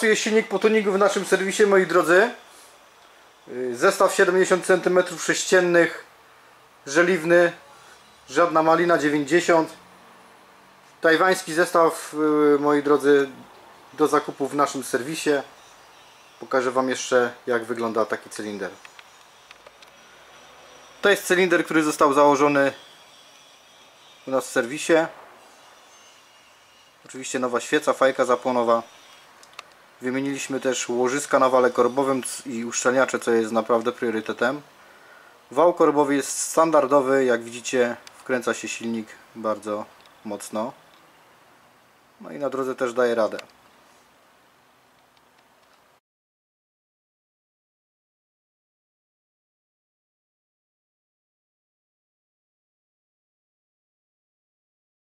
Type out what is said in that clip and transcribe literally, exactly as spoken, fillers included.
pracuje silnik po tuningu w naszym serwisie, moi drodzy. Zestaw siedemdziesiąt centymetrów sześciennych, żeliwny, żadna malina, dziewięćdziesiąt. Tajwański zestaw, moi drodzy, do zakupu w naszym serwisie. Pokażę Wam jeszcze, jak wygląda taki cylinder. To jest cylinder, który został założony u nas w serwisie. Oczywiście nowa świeca, fajka zapłonowa. Wymieniliśmy też łożyska na wale korbowym i uszczelniacze, co jest naprawdę priorytetem. Wał korbowy jest standardowy, jak widzicie wkręca się silnik bardzo mocno. No i na drodze też daje radę.